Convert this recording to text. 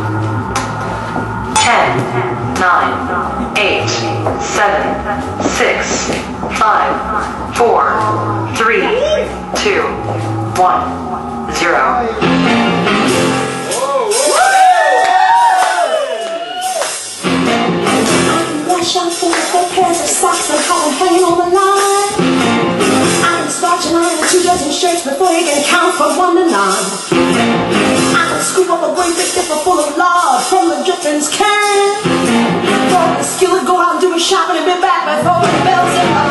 9, 8, 7, 6, 5, 4, 3, 2, 1, 0. Shop for 4 pairs of socks and have them hanging on the line. I can start your line with 2 dozen shirts before you can count from 1 to 9. I can scoop up a great big dipper full of lard from the drippings can. Throw the skillet, go out and do a shopping and be back before the bells in the